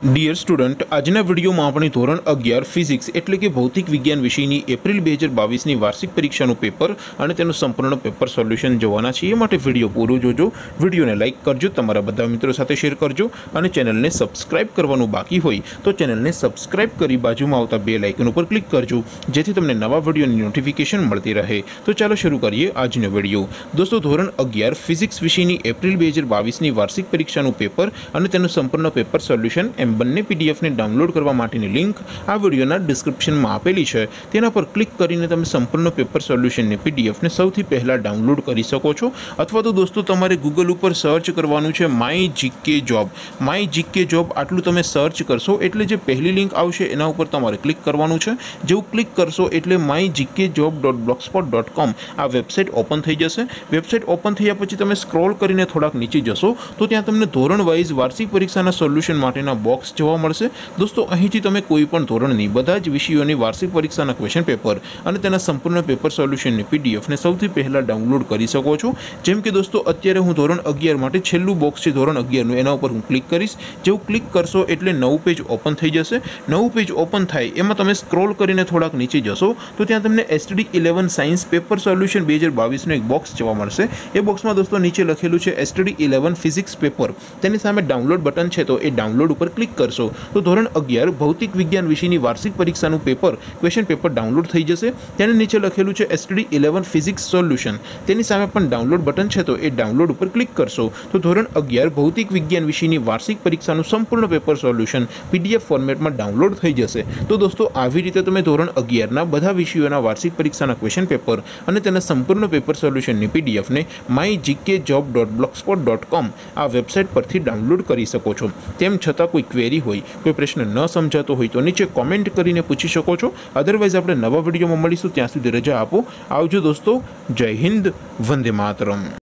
Dear student, આજના વિડીયોમાં આપણે ધોરણ 11 ફિઝિક્સ એટલે કે ભૌતિક વિજ્ઞાન વિષયની એપ્રિલ 2022ની વાર્ષિક પરીક્ષાનું પેપર અને તેનું સંપૂર્ણ પેપર સોલ્યુશન જોવાના છીએ। માટે વિડીયો પૂરો જોજો, વિડીયોને લાઇક કરજો, તમારા બધા મિત્રો સાથે શેર કરજો અને ચેનલને સબસ્ક્રાઇબ કરવાનું બાકી હોય તો ચેનલને સબસ્ક્રાઇબ કરી બાજુમાં આવતા બેલ આઇકન ઉપર ક્લિક કરજો જેથી તમને નવા વિડીયોની નોટિફિકેશન મળતી રહે। તો ચાલો શરૂ કરીએ આજનો વિડીયો। દોસ્તો, ધોરણ 11 ફિઝિક્સ વિષયની એપ્રિલ 2022ની વાર્ષિક પરીક્ષાનું પેપર અને તેનું સંપૂર્ણ પેપર સોલ્યુશન બંને પીડીએફ ને ડાઉનલોડ કરવા માટેની લિંક આ વિડિયોના ડિસ્ક્રિપ્શનમાં આપેલી છે। તેના પર ક્લિક કરીને તમે સંપૂર્ણ પેપર સોલ્યુશનની પીડીએફ ને સૌથી પહેલા ડાઉનલોડ કરી શકો છો। અથવા તો દોસ્તો તમારે ગૂગલ ઉપર સર્ચ કરવાનું છે માય જીકે જોબ। આટલું તમે સર્ચ કરશો એટલે જે પહેલી લિંક આવશે એના ઉપર તમારે ક્લિક કરવાનું છે। જેવું ક્લિક કરશો એટલે mygkjob.blogspot.com આ વેબસાઇટ ઓપન થઈ જશે। વેબસાઇટ ઓપન થયા પછી તમે સ્ક્રોલ કરીને થોડાક નીચે જશો તો ત્યાં તમને ધોરણ વાઇઝ વાર્ષિક પરીક્ષાના સોલ્યુશન માટેના બોક્સ જોવા મળશે। દોસ્તો, અહીંથી તમે કોઈ પણ ધોરણની બધા જ વિષયોની વાર્ષિક પરીક્ષાના ક્વેશ્ચન પેપર અને તેના સંપૂર્ણ પેપર સોલ્યુશનની પીડીએફ ને સૌથી પહેલા ડાઉનલોડ કરી શકો છો। જેમ કે દોસ્તો, અત્યારે હું ધોરણ 11 માટે છેલ્લું બોક્સ છે ધોરણ 11 નું, એના ઉપર હું ક્લિક કરીશ। જેવું ક્લિક કરશો એટલે નવું પેજ ઓપન થઈ જશે। નવું પેજ ઓપન થાય એમાં તમે સ્ક્રોલ કરીને થોડાક નીચે જશો તો ત્યાં તમને STD11 સાયન્સ પેપર સોલ્યુશન 2022 નું એક બોક્સ જોવા મળશે। એ બોક્સમાં દોસ્તો નીચે લખેલું છે STD11 ફિઝિક્સ પેપર, તેની સામે ડાઉનલોડ બટન છે તો એ ડાઉનલોડ ઉપર ક્લિક કરશો તો ધોરણ 11 ભૌતિક વિજ્ઞાન વિષયની વાર્ષિક પરીક્ષાનું પેપર ક્વેશ્ચન પેપર ડાઉનલોડ થઈ જશે। તેની નીચે લખેલું છે STD11 ફિઝિક્સ સોલ્યુશન, તેની સામે પણ ડાઉનલોડ બટન છે તો એ ડાઉનલોડ ઉપર ક્લિક કરશો તો ધોરણ 11 ભૌતિક વિજ્ઞાન વિષયની વાર્ષિક પરીક્ષાનું સંપૂર્ણ પેપર સોલ્યુશન પીડીએફ ફોર્મેટમાં ડાઉનલોડ થઈ જશે। તો દોસ્તો, આવી રીતે તમે ધોરણ 11ના બધા વિષયોના વાર્ષિક પરીક્ષાના ક્વેશ્ચન પેપર અને તેના સંપૂર્ણ પેપર સોલ્યુશનની પીડીએફને mygkjob.blogspot.com આ વેબસાઇટ પરથી ડાઉનલોડ કરી શકો છો। તેમ છતાં કોઈ ક્વેરી હોય, કોઈ પ્રશ્ન ન સમજાતો હોય તો નીચે કોમેન્ટ કરીને પૂછી શકો છો। અધરવાઇઝ આપણે નવા વિડીયોમાં મળીશું, ત્યાં સુધી રજા આપો। આવજો દોસ્તો, જય હિન્દ, વંદે માતરમ।